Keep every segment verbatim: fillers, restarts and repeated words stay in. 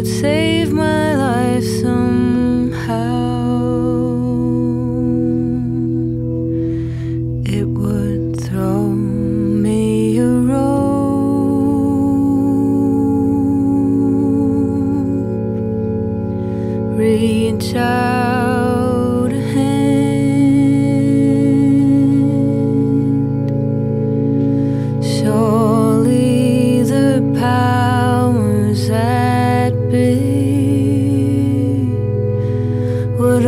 would save my life somehow. It would throw me a rope, reach out a hand. Surely the powers that be would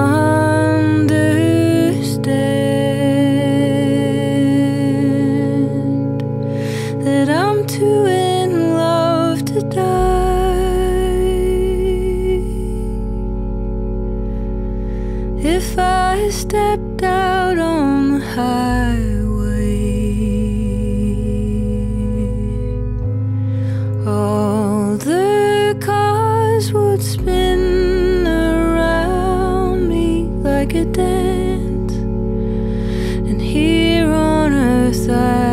understand that I'm too in love to die. If I stepped out on the highway, all the cars would spin around me like a dance, and here on earth I